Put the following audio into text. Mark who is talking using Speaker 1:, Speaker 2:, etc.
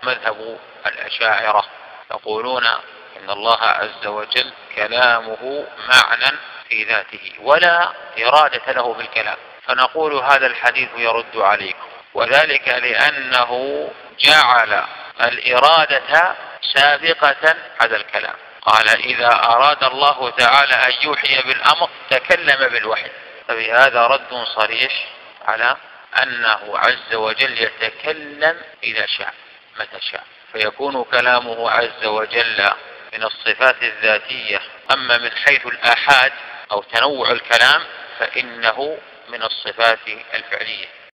Speaker 1: مذهب الأشاعرة، يقولون إن الله عز وجل كلامه معنى في ذاته ولا إرادة له بالكلام، فنقول هذا الحديث يرد عليكم، وذلك لأنه جعل الإرادة سابقة على الكلام. قال إذا أراد الله تعالى أن يوحي بالأمر تكلم بالوحي، فبهذا رد صريح على أنه عز وجل يتكلم إذا شاء متى شاء، فيكون كلامه عز وجل من الصفات الذاتية. أما من حيث الآحاد أو تنوع الكلام فإنه من الصفات الفعلية.